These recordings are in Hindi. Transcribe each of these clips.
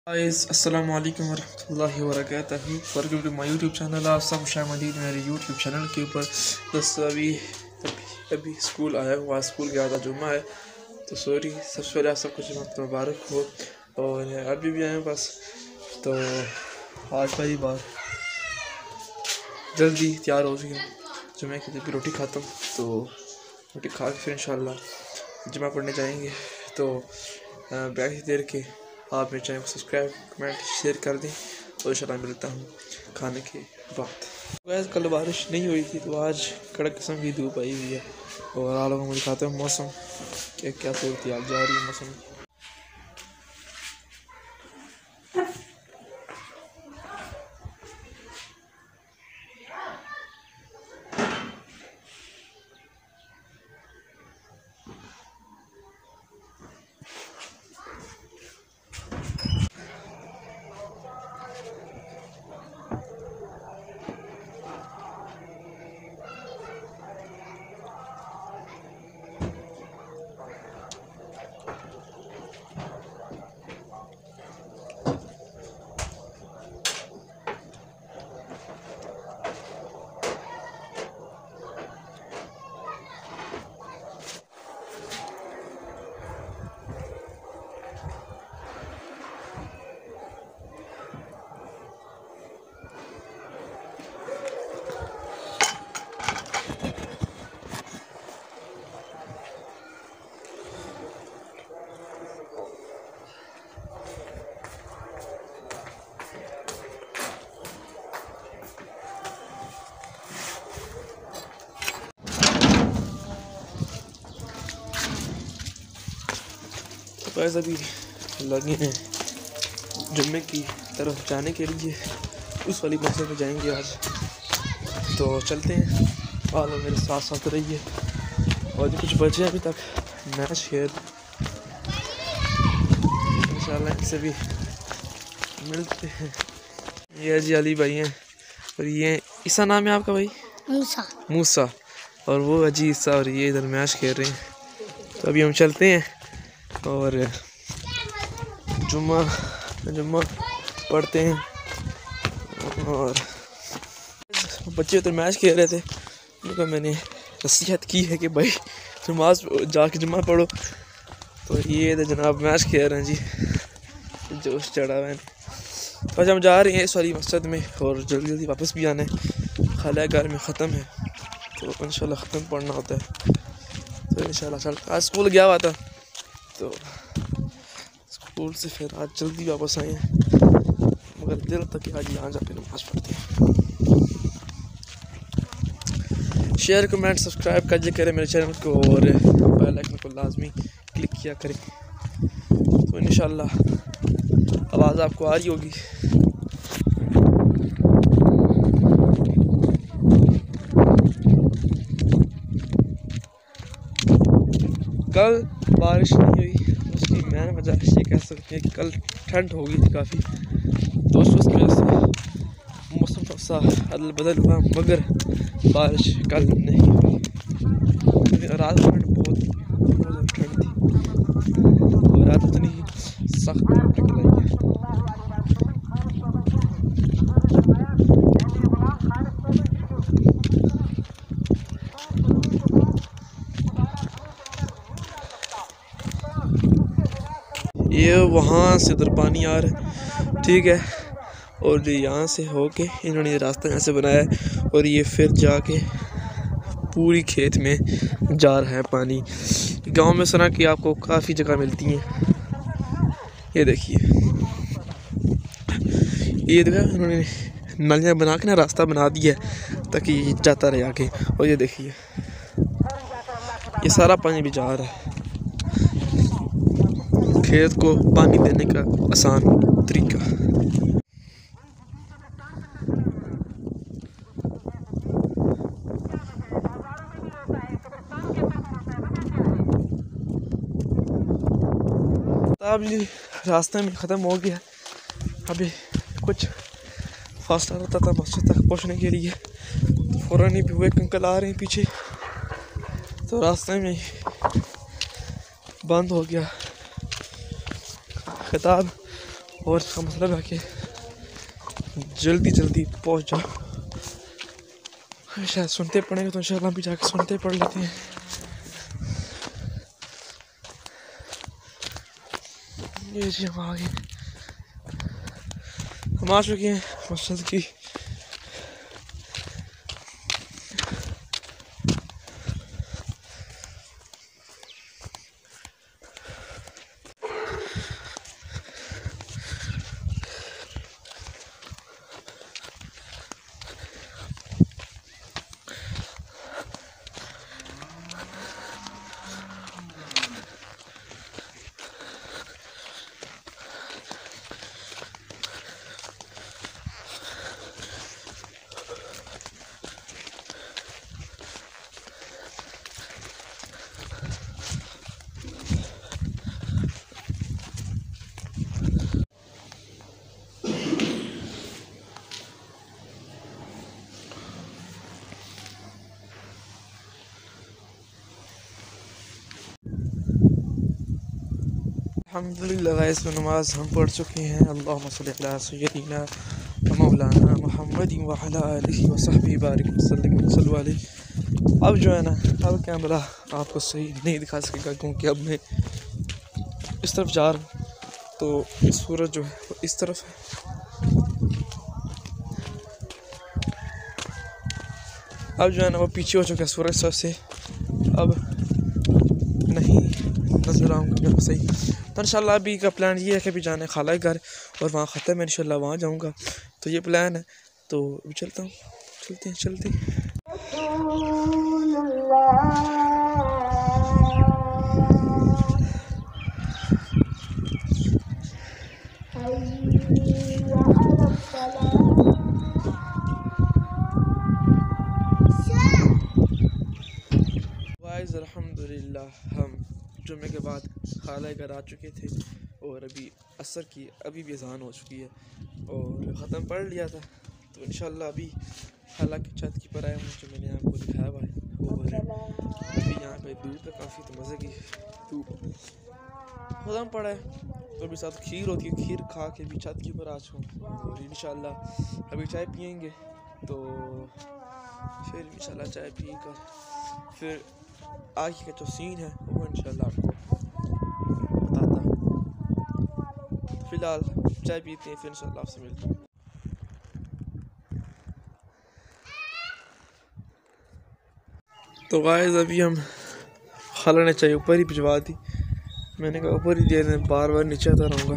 गाइस अस्सलाम वालेकुम वरहमतुल्लाहि वबरकातुहू। Welcome to my YouTube channel. आप सब खुशामदीद मेरे यूट्यूब चैनल के ऊपर। दोस्तों अभी स्कूल आया हुआ, स्कूल गया था, जुम्मा है तो सॉरी। सबसे पहले आप सबको जुम्मा मुबारक हो। और अभी भी आए बस, तो आज पहली बार जल्दी तैयार हो गया जुम्मे की। जब रोटी खाता हूँ तो रोटी खा के फिर इंशाल्लाह जुम्मा पढ़ने जाएंगे। तो बैठ देर के आप मेरे चैनल को सब्सक्राइब, कमेंट, शेयर कर दें और इंशाल्लाह मिलता हूँ खाने के बाद। वैसे कल बारिश नहीं हुई थी तो आज कड़क किस्म की धूप आई हुई है। और आप लोगों को दिखाते हैं मौसम क्या सूरत हाल जा रही है मौसम। बस अभी लगे हैं जुम्मे की तरफ जाने के लिए, उस वाली मस्जिद में जाएंगे आज। तो चलते हैं, आप लोग मेरे साथ साथ रहिए। और जो कुछ बचे अभी तक मैच खेल, इंशाल्लाह इनसे भी मिलते हैं। ये जी अली भाई हैं और ये ईसा नाम है आपका भाई? मूसा। और वो अजी ईसा, और ये इधर मैच खेल रहे हैं। तो अभी हम चलते हैं और जुम्मा पढ़ते हैं। और बच्चे तो मैच खेल रहे थे, उनको मैंने नसीहत की है कि भाई नमाज जाके जुम्मा पढ़ो। तो ये तो जनाब मैच खेल रहे हैं जी, जोश चढ़ा हुआ है। बस हम जा रहे हैं इस वाली मस्जिद में और जल्दी जल्दी वापस भी आना है। खाला घर में ख़त्म है तो इंशाल्लाह ख़त्म पढ़ना होता है। तो इंशाल्लाह चल, आज स्कूल गया हुआ था तो स्कूल से फिर आज जल्दी वापस आए हैं, मगर दिल तक कि आज यहाँ जाके नमाज पढ़ते हैं। शेयर, कमेंट, सब्सक्राइब कर करें मेरे चैनल को और बेल आइकन को लाजमी क्लिक किया करें। तो इंशाल्लाह आवाज़ आपको आ रही होगी। कल बारिश नहीं हुई, उसकी मैंने वजह ये कह सकते हैं कि कल ठंड हो गई थी काफ़ी, तो उसकी वजह से मौसम सा अदल बदल हुआ, मगर बारिश कल नहीं हुई। रात में बहुत ठंड थी और रात इतनी सख्त निकल आई है। ये वहाँ से उधर पानी आ रहा है, ठीक है। और यहाँ से होके इन्होंने ये रास्ता यहाँ से बनाया है और ये फिर जाके पूरी खेत में जा रहा है पानी। गांव में सुना कि आपको काफ़ी जगह मिलती हैं। ये देखिए, ये देखा इन्होंने नालियाँ बना के ना रास्ता बना दिया है ताकि जाता रहे आगे। और ये देखिए ये सारा पानी भी जा रहा है। खेत को पानी देने का आसान तरीका। अब ये रास्ते में ख़त्म हो गया। अभी कुछ फासला रहता था मस्जिद तक पहुंचने के लिए, तो फ़ौरन ही भी एक अंकल आ रहे हैं पीछे, तो रास्ते में बंद हो गया। खिताब और इसका मतलब है कि जल्दी जल्दी पहुंच जाओ। शायद सुनते पढ़ेंगे तो इंशाल्लाह भी जाके सुनते पढ़ लेते हैं। ये जी हम आ गए, हम आ चुके हैं मस्जिद की। अल्हम्दुलिल्लाह गाइस, नमाज हम पढ़ चुके हैं। अल्लाहुम्मा सल्ली अला सय्यदिना व मौलाना मुहम्मद व अला आलिहि व सहबिहि बारिक वसल्लम अलैहि। अब जो है ना, अब कैमरा आपको सही नहीं दिखा सकेगा क्योंकि अब मैं इस तरफ जा रहा हूँ, तो सूरज जो है वो इस तरफ है। अब जो है ना वो पीछे हो चुका है सूरज सर से, अब नहीं नजर आऊँगा सही। तो इंशाल्लाह अभी का प्लान ये है कि अभी जाना है खाला के घर और वहाँ ख़त्म है, इंशाल्लाह वहाँ जाऊँगा। तो ये प्लान है, तो अभी चलता हूँ, चलते हैं। गाइस अल्हम्दुलिल्लाह हम जुम्मे के बाद खाला घर आ चुके थे और अभी असर की अभी भी अज़ान हो चुकी है और ख़त्म पढ़ लिया था। तो इंशाल्लाह अभी खाला की छत की पर आया हूँ जो मैंने आपको दिखाया हुआ है। और अभी यहाँ पे धूप है काफ़ी, तो मज़े की धूप ख़त्म पड़ा है, तो अभी साथ खीर होती है, खीर खा के भी छत के ऊपर आ चुका हूँ। और इंशाल्लाह अभी चाय पियेंगे, तो फिर इंशाल्लाह चाय पी कर फिर आगे का जो सीन है वो इंशाल्लाह आपको बताता हूँ। फ़िलहाल चाय पीते हैं, फिर इंशाल्लाह आपसे मिलते हैं। तो गाइस अभी हम खाला ने चाय ऊपर ही भिजवा दी, मैंने कहा ऊपर ही दे दें, बार बार नीचे आता रहूँगा।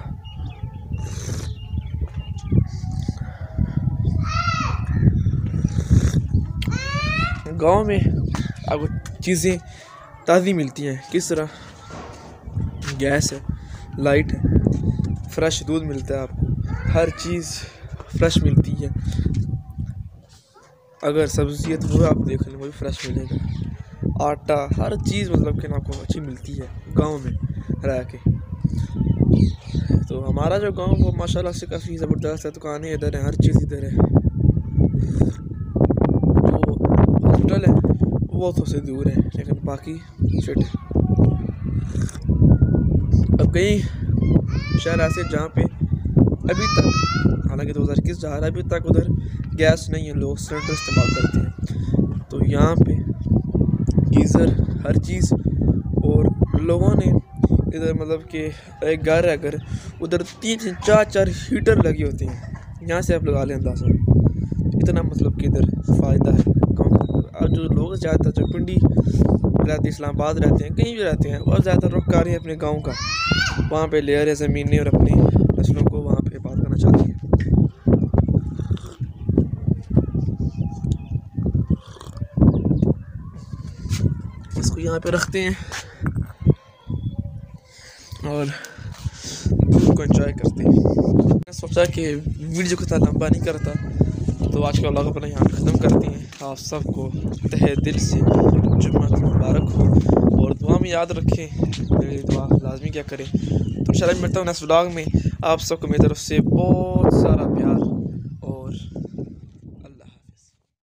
गांव में आपको चीज़ें ताज़ी मिलती हैं। किस तरह? गैस है, लाइट है, फ्रेश दूध मिलता है आपको, हर चीज़ फ्रेश मिलती है। अगर सब्ज़ी है तो वो आप देख लें, वो भी फ्रेश मिलेगा। आटा, हर चीज़ मतलब कि आपको अच्छी मिलती है गांव में रह के। तो हमारा जो गांव वो माशाल्लाह से काफ़ी ज़बरदस्त है, दुकानें इधर हैं, हर चीज़ इधर है। जो हॉस्पिटल है वो थोड़े से दूर है, लेकिन बाकी शिट है। अब कई शहर ऐसे जहाँ पे अभी तक, हालांकि 2021 जा रहा है, अभी तक उधर गैस नहीं है, लोग सिलेंडर इस्तेमाल करते हैं। तो यहाँ पे गीज़र हर चीज़, और लोगों ने इधर मतलब कि एक घर है, अगर उधर 3-4 हीटर लगे होते हैं। यहाँ से आप लगा लें अंदाज़ा, इतना मतलब कि इधर फ़ायदा है। अब जो लोग ज़्यादातर जो पिंडी रहते, इस्लामाबाद रहते हैं, कहीं भी रहते हैं, और ज़्यादातर रुख कर रहे हैं अपने गांव का, वहाँ पे ले आ रहे ज़मीनें और अपनी नस्लों को वहाँ पे बात करना चाहते हैं। इसको यहाँ पे रखते हैं और दूध को एंजॉय करते हैं। मैंने सोचा कि वीडियो को इतना लंबा नहीं करता, तो आज का व्लॉग अपना यहाँ ख़त्म करते हैं। आप सबको तहे दिल से जुम्मा मुबारक हो और दुआ में याद रखें, मेरी दुआ लाजमी क्या करें। तो इंशाल्लाह मिलता हूँ नेक्स्ट व्लॉग में। आप सबको मेरी तरफ से बहुत सारा प्यार।